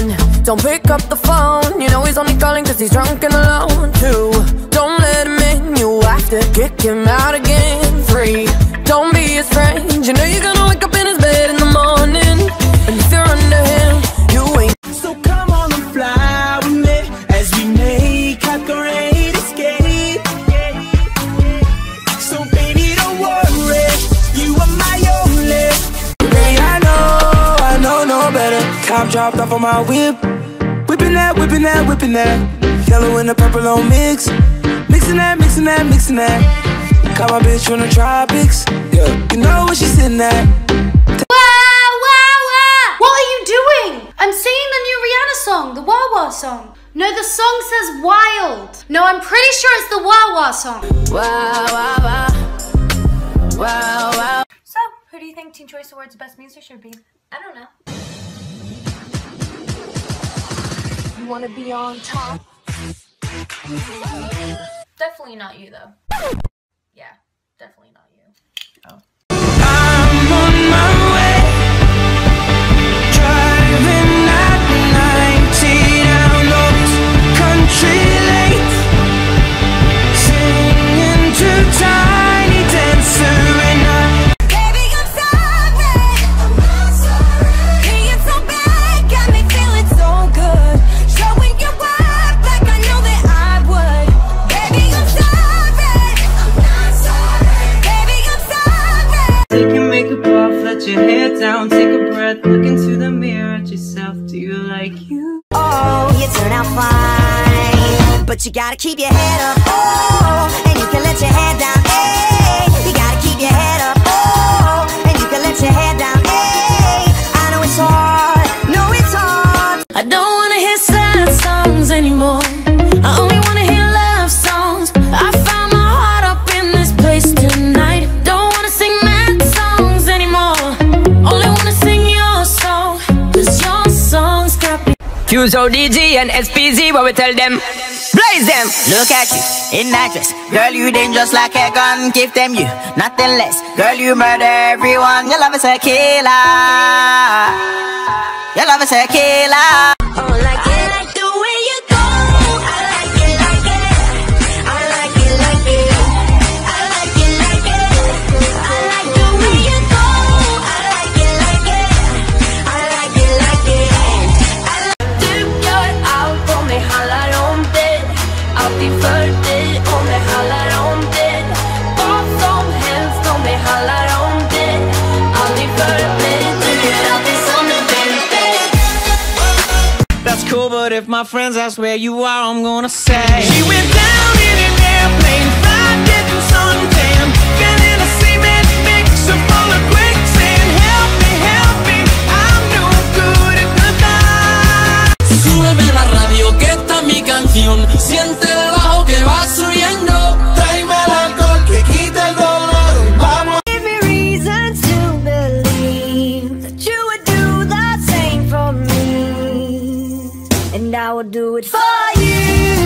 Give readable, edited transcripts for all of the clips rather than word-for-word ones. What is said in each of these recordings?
Don't pick up the phone, you know he's only calling cause he's drunk and alone. 2, don't let him in, you have to kick him out again. 3, don't be his friend, you know you're gonna wake up in his bed in the morning. And if you're under him, you ain't. So come on and fly with me as we make our great escape. So baby, don't worry, you are my only. Baby, I know no better. Top dropped off on my whip, whipping that, whipping that, whipping that. Yellow and the purple on mix, mixing that, mixing that, mixing that. Call my bitch from the tropics, yeah, you know where she's sitting at. What are you doing? I'm singing the new Rihanna song, the Wah Wah song. No, the song says Wild. No, I'm pretty sure it's the Wah Wah song. Wow, wow, wow. Wow, wow. So, who do you think Teen Choice Awards Best Music should be? I don't know. You wanna be on top? Definitely not you, though. Yeah, definitely not you. Oh. I'm on my way, driving at 90 down those country lanes, singing to Tiny Dancer and Baby, I'm sorry. Being so bad got me feeling so good. Showing your work like I know that I would. Baby, I'm sorry. Baby, I'm sorry. Take your makeup off, let your hair down, take a breath, look into the mirror at yourself. Do you like you? Oh, you turn out fine, but you gotta keep your head up. Oh, and you can let your head down. Hey, you gotta keep your head up. Oh, and you can let your head down. Hey, I know it's hard. No, it's hard. I don't wanna hear sad songs anymore. I only wanna hear love songs. I found my heart up in this place tonight. Don't wanna sing mad songs anymore. Only wanna sing your song, cause your songs got me. Fuse ODG and SPZ, what we tell them? Blaze them! Look at you, in that dress. Girl, you dangerous like a gun. Give them you, nothing less. Girl, you murder everyone. Your love is a killer. Your love is a killer. Oh, like the way you go. I like it, like it. I like it, like it. I like it, like it. I like the way you go. I like it, like it. I like it, like it. Du gör allt om det handlar om dig. Alltid för dig om det handlar om dig. Vad som helst om det handlar om dig. Aldrig för mig, du gör alltid som du vill, baby. That's cool, but if my friends ask where you are, I'm gonna say she went down in an airplane, fried, getting suntan, been in a cement mixer full of quicksand. Help me, I'm no good at goodbye. Súbeme la radio que está mi canción. Siente el bajo que va subiendo. Tráeme el alcohol que quita el dolor. Vamos. Give me reasons to believe that you would do the same for me, and I would do it for you.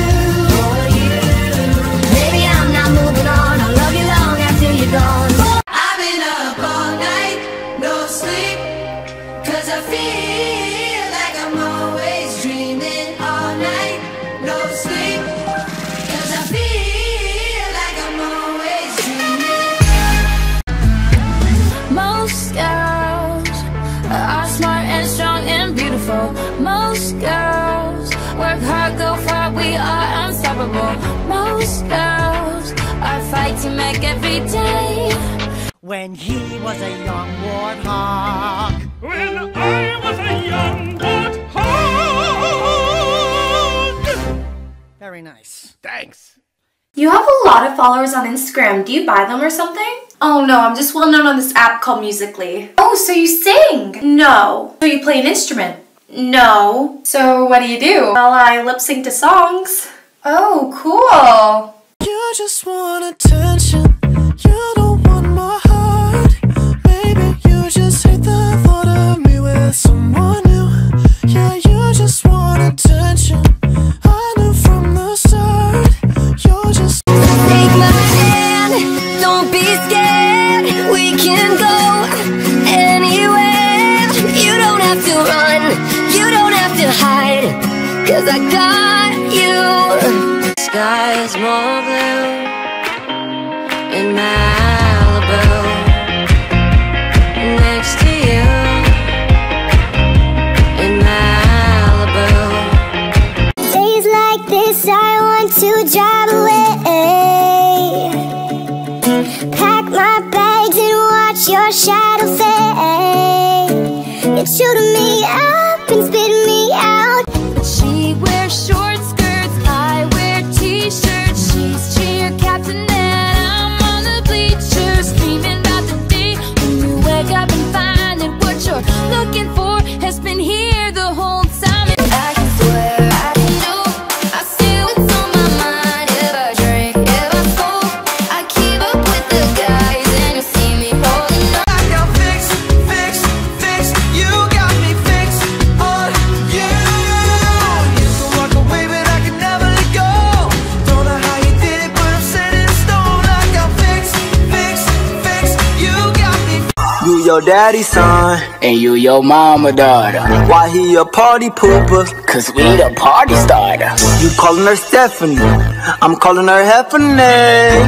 Baby, I'm not moving on. I'll love you long after you're gone. I've been up all night, no sleep, cause I feel like I'm always dreaming all night, no sleep, cause I feel like I'm always dreaming. Most girls are smart and strong and beautiful. Most girls work hard, go far, we are unstoppable. Most girls are fighting back every day. When he was a young warthog. When I was a young warthog. Very nice. Thanks. You have a lot of followers on Instagram. Do you buy them or something? Oh no, I'm just well known on this app called Musical.ly. Oh, so you sing? No. So you play an instrument? No. So what do you do? Well, I lip sync to songs. Oh, cool. You just want attention. You don't want my heart. Maybe you just hate the thought of me with someone new. Yeah, you just want attention. I knew from the start. You're just Take my hand, don't be scared. We can go anywhere. You don't have to run. You don't have to to hide, 'cause I got you. Sky is more blue in Malibu, next to you in Malibu. Days like this I want to drive away, pack my bags and watch your shadow fade. It's shooting me up and spitting me out. She wears short skirts, I wear t-shirts. She's cheer captain and I'm on the bleachers, dreaming about the day when you wake up and find that what you're looking for has been here the whole time. And I can swear I can do, I see what's on my mind. If I drink, if I smoke, I keep up with the guys and you see me holding on. I got fix, fix, fix. You got me fixed on you. You can walk away, but I can never let go. Don't know how you did it, but I'm set in stone. I got fix, fix, fix. You got me. You your daddy's son, And you your mama daughter, why he a party pooper? 'cause we the party starter. You calling her Stephanie, I'm calling her Heffany.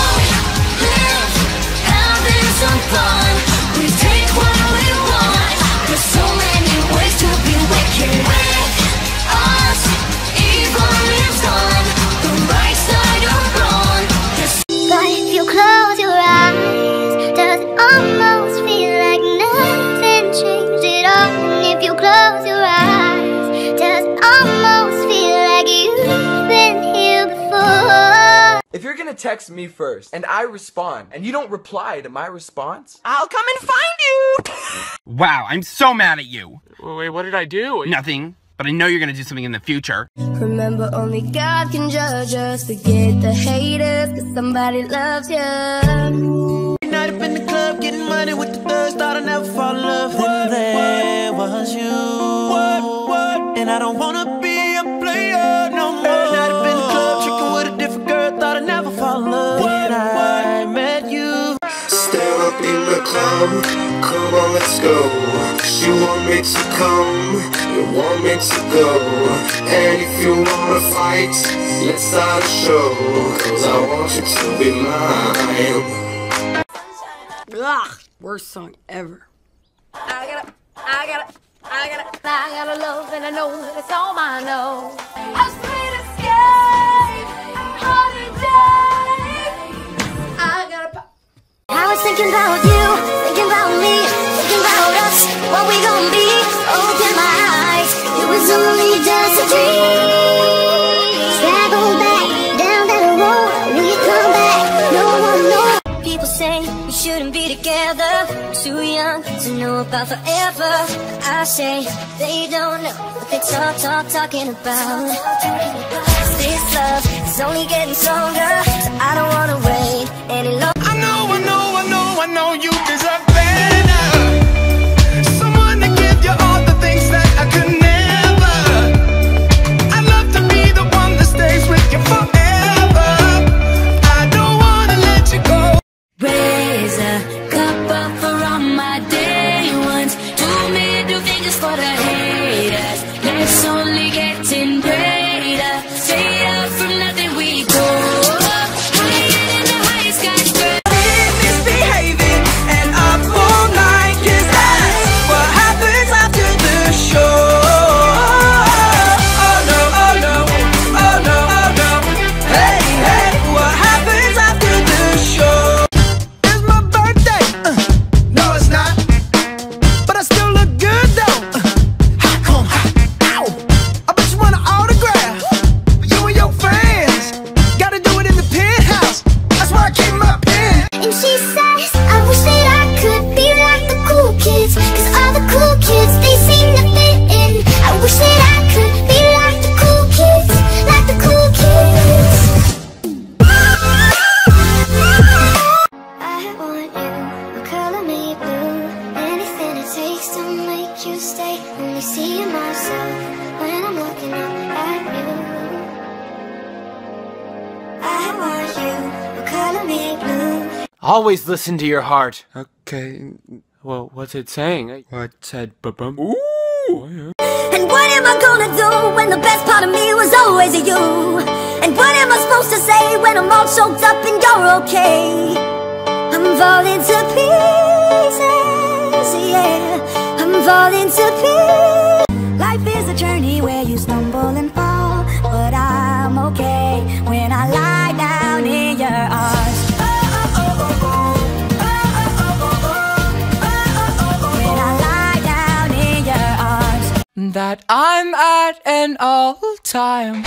Having some fun, we take what we want. There's so many ways to be wicked. With us, evil lives on the right side of wrong. But if you close your eyes, does it almost feel like nothing changed at all? And if you close your eyes, does it almost feel like you've been here before? If you're gonna text me first and I respond and you don't reply to my response, I'll come and find you. Wow, I'm so mad at you. wait, what did I do? Nothing, but I know you're gonna do something in the future. Remember, only God can judge us. Forget the haters, 'cause somebody loves you. Night up in the club, getting money with the thugs, thought I'd never fall in love. Then there was you. And I don't wanna be a player no more. Night up in the club, tricking with a different girl, thought I'd never fall in love. When I met you. Stand up in the club, come on, let's go. You want me to come, you want me to go. And if you wanna fight, let's start a show. 'Cause I want you to be mine. Ugh, worst song ever. I gotta love, and I know that it's all I know. A sweet escape, holiday. I gotta. I was thinking about you, thinking about me, thinking about us, what we gon' be. Open my eyes, it was only just a dream. Drag on back, down that road, will you come back? No one knows. People say we shouldn't be together, too young to know about forever. I say they don't know what they talking about. This love is only getting stronger, so I don't wanna wait any longer. I know you deserve better. Someone to give you all the things that I could never. I'd love to be the one that stays with you forever. I don't wanna let you go. Raise a cup up for all my day ones. Two middle fingers for the haters. Life's only getting greater. Straight up from nothing we go. Higher than the highest skyscraper. Misbehaving and up all night, 'cause that's what happens after the show. Oh no, oh no, oh no, oh no. Hey, hey, what happens after the show? It's my birthday. No, it's not. But I still look good though. How come? Ow. I bet you want an autograph. You and your friends gotta do it in the penthouse. That's where I keep my pen. And she says, I wish that I could be like the cool kids, 'cause all the cool kids, they seem to fit in. I wish that I could be like the cool kids, like the cool kids. I want you, color me blue, anything it takes to make you stay. Only seeing myself when I'm looking up at you. I want you, color me blue. always listen to your heart. Okay, well, what's it saying? What said ba-bum? Ooh! And what am I gonna do when the best part of me was always you? And what am I supposed to say when I'm all choked up and you're okay? I'm falling to pieces, yeah, I'm falling to pieces. Life is a journey where you stumble and fall, but I'm okay when I lie down in your arms. When I lie down in your arms. That I'm at an all-time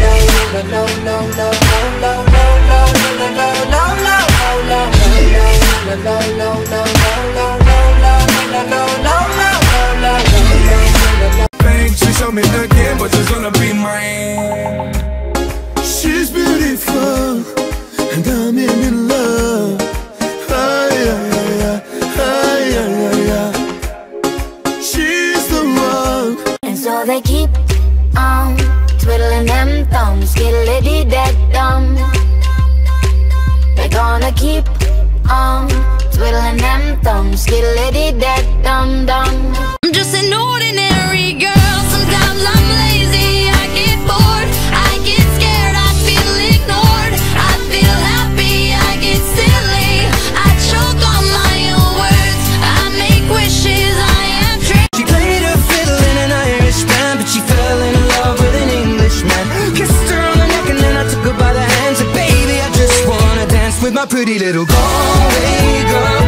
She showed me again, but she's gonna be mine. She's beautiful, and I'm in love. She's the one. And so they keep on twiddling them thumbs, skiddly-dee-dead-dum. They're gonna keep on twiddling them thumbs, skiddly-dee-dead-dum-dum. I'm just an ordinary girl. Sometimes I'm lazy, I get bored, I get scared, I feel ignored, I feel happy, I get silly, I choke on my own words, I make wishes, I am trained. She played her fiddle in an Irish band, but she fell in love with an Englishman. Kissed her on the neck and then I took her by the hand. Said, baby, I just wanna dance with my pretty little Galway girl.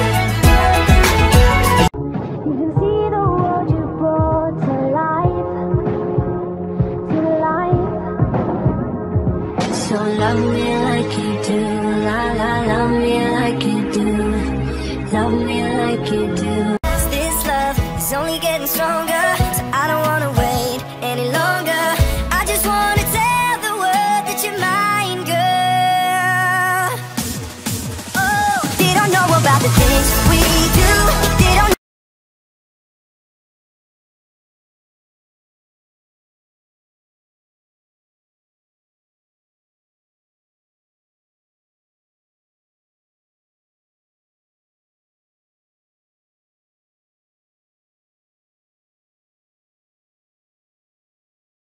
So love me like you do, la la, love me like you do, love me like you do. This love is only getting stronger, so I don't wanna wait any longer. I just wanna tell the world that you're mine, girl. Oh, they don't know about the things we do.